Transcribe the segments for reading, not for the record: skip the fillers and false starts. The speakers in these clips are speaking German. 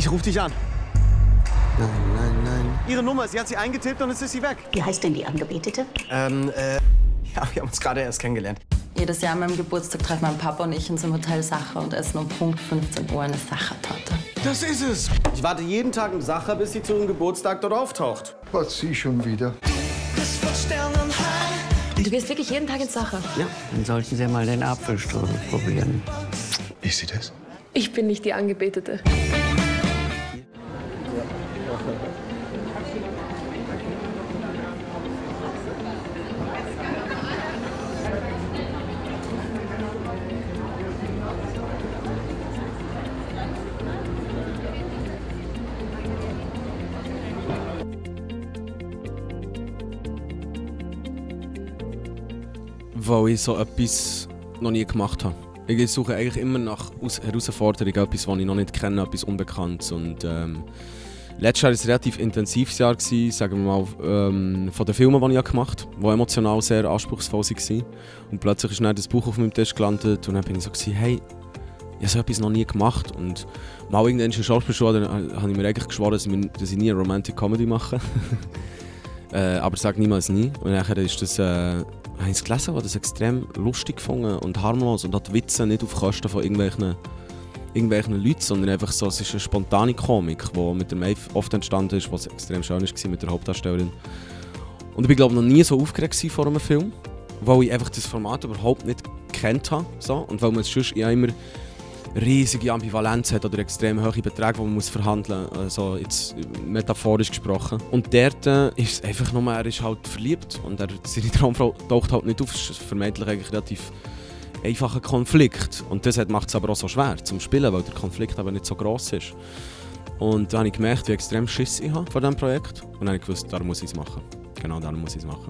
Ich rufe dich an. Nein, nein, nein. Ihre Nummer, sie hat sie eingetippt und jetzt ist sie weg. Wie heißt denn die Angebetete? Ja, wir haben uns gerade erst kennengelernt. Jedes Jahr an meinem Geburtstag treffen mein Papa und ich uns im Hotel Sacher und essen um Punkt 15 Uhr eine Sachertorte. Das ist es. Ich warte jeden Tag im Sacher, bis sie zu ihrem Geburtstag dort auftaucht. Was sie schon wieder? Du gehst wirklich jeden Tag ins Sacher? Ja, dann sollten Sie mal den Apfelstrudel probieren. Ist sie das? Ich bin nicht die Angebetete. Weil ich so etwas noch nie gemacht habe. Ich suche eigentlich immer nach Herausforderungen, etwas, was ich noch nicht kenne, etwas Unbekanntes. Und letztes Jahr war es ein relativ intensives Jahr, sagen wir mal, von den Filmen, die ich gemacht habe, die emotional sehr anspruchsvoll waren. Und plötzlich ist dann das Buch auf meinem Tisch gelandet und dann bin ich so, hey, ich habe so etwas noch nie gemacht. Und mal irgendwann in der Schauspielschule habe ich mir eigentlich geschworen, dass ich nie eine Romantic Comedy mache. Aber sag niemals nie. Und nachher ist das, habe ich es gelesen, das extrem lustig gefunden und harmlos und hat die Witze nicht auf Kosten von irgendwelchen Leuten, sondern einfach so, es ist eine spontane Komik, die mit dem Maeve oft entstanden ist, was extrem schön war mit der Hauptdarstellerin. Und ich war, glaube ich, noch nie so aufgeregt vor einem Film, weil ich einfach das Format überhaupt nicht gekannt habe. So. Und weil man es sonst ja immer riesige Ambivalenz hat oder extrem hohe Beträge, die man muss verhandeln muss, also jetzt metaphorisch gesprochen. Und dort ist es einfach nur, er ist halt verliebt und seine Traumfrau taucht halt nicht auf. Es ist vermeintlich eigentlich relativ einfacher Konflikt. Und das macht es aber auch so schwer zum Spielen, weil der Konflikt aber nicht so gross ist. Und da habe ich gemerkt, wie extrem Schiss ich habe vor diesem Projekt. Und dann habe ich gewusst, darum muss ich es machen. Genau, darum muss ich es machen.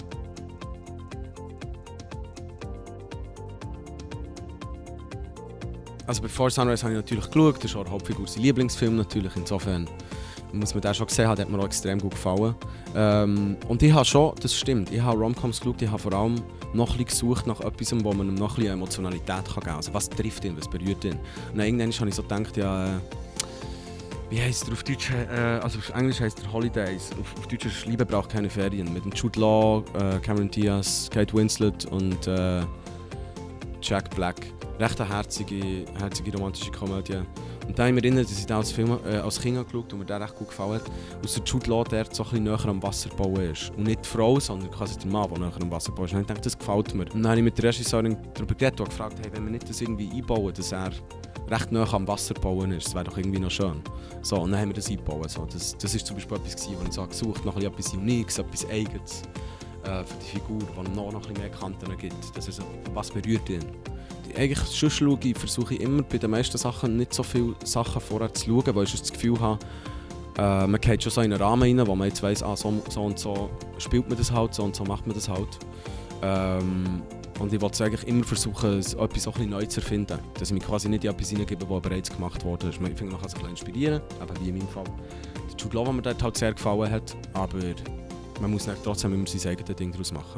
Also Before Sunrise habe ich natürlich geschaut, das ist auch der Hauptfigur sein Lieblingsfilm natürlich, insofern muss man den schon gesehen haben, hat mir auch extrem gut gefallen. Und ich habe schon, das stimmt, ich habe Romcoms geschaut, ich habe vor allem noch ein bisschen gesucht nach etwas, wo man ihm noch ein bisschen Emotionalität geben kann. Also was trifft ihn, was berührt ihn. Und dann irgendwann habe ich so gedacht, ja, wie heisst er auf Deutsch, also auf Englisch heisst er Holidays, auf Deutsch ist Liebe braucht keine Ferien, mit dem Jude Law, Cameron Diaz, Kate Winslet und Jack Black. Recht eine herzige romantische Komödie. Und da habe ich mich erinnert, dass ich den als Kind geschaut und mir der recht gut gefallen hat. Aus der Jude Law, der so ein bisschen näher am Wasser bauen ist. Und nicht die Frau, sondern quasi der Mann, der näher am Wasser baut. Und ich dachte, das gefällt mir. Und dann habe ich mit der Regisseurin darüber geredet und gefragt, hey, wenn wir nicht das irgendwie einbauen, dass er recht näher am Wasser bauen ist, das wäre doch irgendwie noch schön. So, und dann haben wir das eingebaut. So, das ist zum Beispiel etwas, was ich so gesucht habe, noch etwas Uniques, etwas Eigenes für die Figur, die noch ein bisschen mehr Kanten gibt. Das ist so, was berührt ihn. Eigentlich versuche ich immer bei den meisten Sachen nicht so viele Sachen vorher zu schauen, weil ich das Gefühl habe, man geht schon so in einen Rahmen rein, wo man jetzt weiss, so und so spielt man das halt, so und so macht man das halt. Und ich wollte eigentlich immer versuchen, etwas auch ein bisschen neu zu erfinden. Dass ich mich quasi nicht in etwas hineingebe, was bereits gemacht wurde. Ich finde, man kann sich ein bisschen inspirieren, eben wie in meinem Fall. Der Jude Law, der mir dort halt sehr gefallen hat, aber man muss trotzdem immer sein eigenes Ding daraus machen.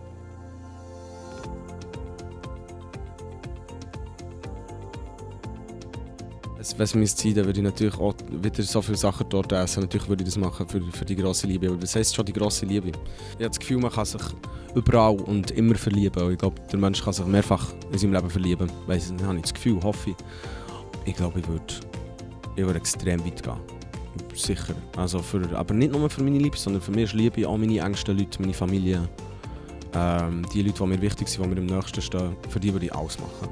Wenn es mein Ziel wäre, würde ich natürlich auch wieder so viele Sachen dort essen. Natürlich würde ich das machen für die grosse Liebe. Aber was heisst schon die grosse Liebe? Ich habe das Gefühl, man kann sich überall und immer verlieben. Und ich glaube, der Mensch kann sich mehrfach in seinem Leben verlieben. Weiss nicht, habe ich das Gefühl, hoffe ich. Ich glaube, ich würde extrem weit gehen. Sicher. Also aber nicht nur für meine Liebe, sondern für mich ist Liebe auch meine engsten Leute, meine Familie. Die Leute, die mir wichtig sind, die mir am nächsten stehen, für die würde ich alles machen.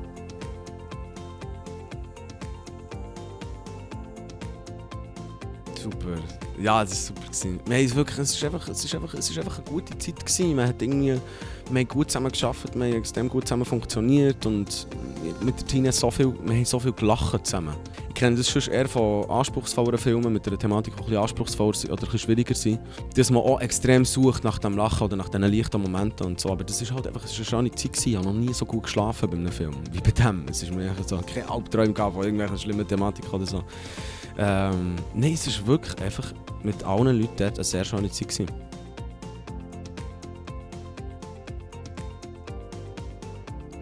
Super. Ja, das war super. Es war einfach eine gute Zeit gewesen. Wir haben gut zusammen gearbeitet, wir haben extrem gut zusammen funktioniert und mit der Tina wir haben so viel gelacht zusammen. Ich kenne das schon eher von anspruchsvolleren Filmen mit einer Thematik, die ein bisschen anspruchsvoller oder ein bisschen schwieriger sind. Dass man auch extrem sucht nach dem Lachen oder nach diesen leichten Momenten und so. Aber das ist halt einfach eine schöne Zeit gewesen. Ich habe noch nie so gut geschlafen bei einem Film wie bei dem. Es ist mir so keine Albträume von irgendwelchen schlimmen Thematiken oder so. Nein, es war wirklich einfach mit allen Leuten dort eine sehr schöne Zeit gewesen.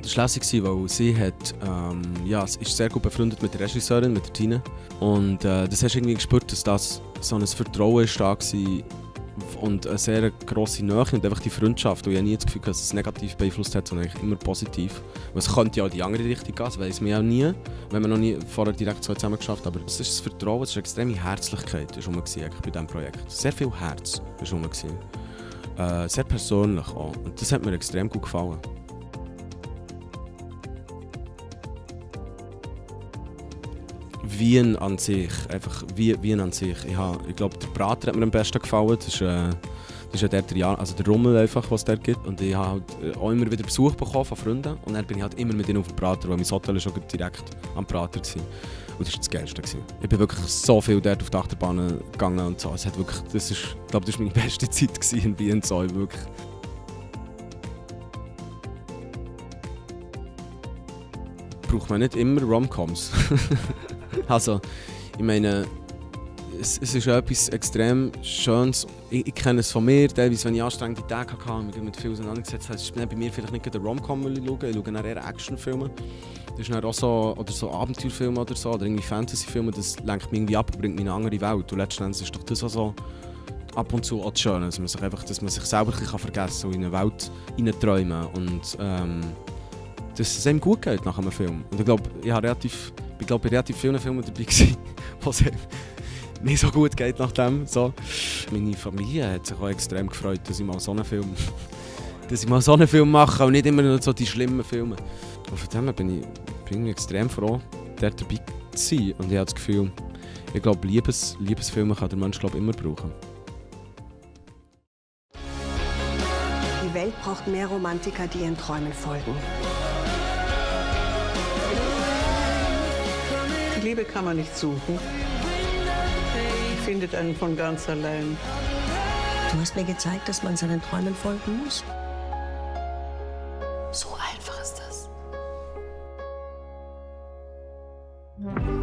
Das war lässig, weil sie hat, ist sehr gut befreundet mit der Regisseurin, mit der Tina. Und das hast du irgendwie gespürt, dass das so ein Vertrauen ist da war und eine sehr grosse Nähe und einfach die Freundschaft. Und ich habe nie das Gefühl, dass es negativ beeinflusst hat, sondern eigentlich immer positiv. Weil es könnte ja auch in die andere Richtung gehen, das weiss man ja nie, wenn man noch nie vorher direkt so zusammen geschafft hat. Aber es ist das Vertrauen, es ist eine extreme Herzlichkeit bei diesem Projekt. Sehr viel Herz war sehr persönlich auch. Und das hat mir extrem gut gefallen. Wien an sich, einfach Wien an sich. Ich glaube, der Prater hat mir am besten gefallen. Das ist ja der Rummel, einfach, was es dort gibt. Und ich habe halt auch immer wieder Besuch bekommen von Freunden. Und dann bin ich halt immer mit ihnen auf dem Prater, weil mein Hotel schon direkt am Prater war. Und das war das Geilste. Ich bin wirklich so viel dort auf die Achterbahn gegangen und so. Ich glaube, das war meine beste Zeit in Wien. So, wirklich. Braucht man nicht immer Rom-Coms. Also, ich meine, es ist etwas extrem Schönes. Ich kenne es von mir, teilweise, wenn ich anstrengende Tage hatte und mich mit viel auseinandergesetzt habe, ist bei mir vielleicht nicht der Rom-Com, weil ich schaue. Ich schaue eher Actionfilme. Das ist dann auch so Abenteuerfilme oder so, oder irgendwie Fantasyfilme. Das lenkt mich irgendwie ab und bringt mich in eine andere Welt. Und letztendlich ist doch das auch so ab und zu auch das Schöne, dass man sich selber vergessen kann und in eine Welt hineinträumen und dass es einem gut geht nach einem Film. Und ich glaube, ich war bei relativ vielen Filmen dabei, wo es nicht so gut geht nach dem. So. Meine Familie hat sich auch extrem gefreut, dass ich mal so einen Film mache und nicht immer nur so die schlimmen Filme. Und von dem her bin ich extrem froh, dort dabei zu sein. Und ich habe das Gefühl, ich glaube, Liebesfilme kann der Mensch immer brauchen. Die Welt braucht mehr Romantiker, die ihren Träumen folgen. Die Liebe kann man nicht suchen. Die findet einen von ganz allein. Du hast mir gezeigt, dass man seinen Träumen folgen muss. So einfach ist das.